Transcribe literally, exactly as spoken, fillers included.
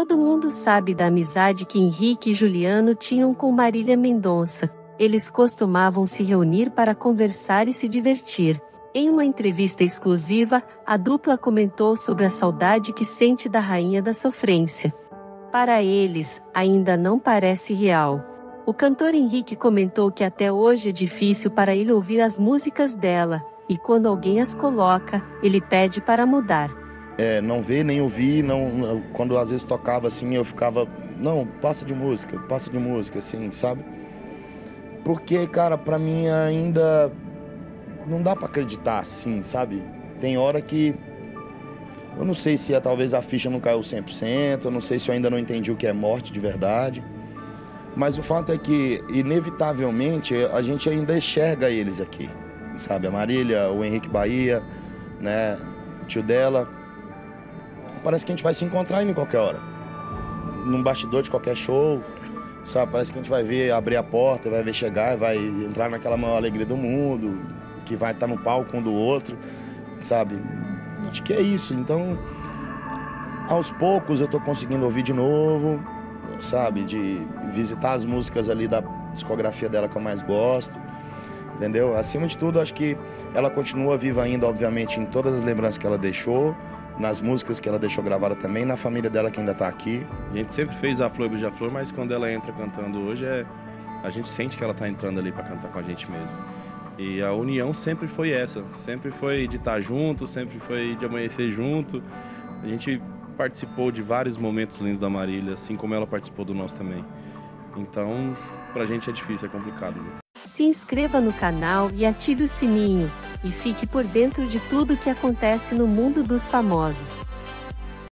Todo mundo sabe da amizade que Henrique e Juliano tinham com Marília Mendonça. Eles costumavam se reunir para conversar e se divertir. Em uma entrevista exclusiva, a dupla comentou sobre a saudade que sente da Rainha da Sofrência. Para eles, ainda não parece real. O cantor Henrique comentou que até hoje é difícil para ele ouvir as músicas dela, e quando alguém as coloca, ele pede para mudar. É, não ver nem ouvir, não, quando às vezes tocava assim, eu ficava, não, passa de música, passa de música, assim, sabe? Porque, cara, pra mim ainda não dá pra acreditar assim, sabe? Tem hora que eu não sei se é, talvez a ficha não caiu cem por cento, eu não sei se eu ainda não entendi o que é morte de verdade. Mas o fato é que, inevitavelmente, a gente ainda enxerga eles aqui, sabe? A Marília, o Henrique Bahia, né, o tio dela. Parece que a gente vai se encontrar em qualquer hora, num bastidor de qualquer show, sabe? Parece que a gente vai ver abrir a porta, vai ver chegar, vai entrar naquela maior alegria do mundo, que vai estar no palco um do outro, sabe? Acho que é isso. Então, aos poucos eu tô conseguindo ouvir de novo, sabe? De visitar as músicas ali da discografia dela que eu mais gosto, entendeu? Acima de tudo, acho que ela continua viva ainda, obviamente, em todas as lembranças que ela deixou, nas músicas que ela deixou gravada também, na família dela que ainda tá aqui. A gente sempre fez a Flor Beija-Flor, mas quando ela entra cantando hoje, é... a gente sente que ela tá entrando ali para cantar com a gente mesmo. E a união sempre foi essa, sempre foi de estar junto, sempre foi de amanhecer junto. A gente participou de vários momentos lindos da Marília, assim como ela participou do nosso também. Então, pra gente é difícil, é complicado. Se inscreva no canal e ative o sininho, e fique por dentro de tudo que acontece no mundo dos famosos.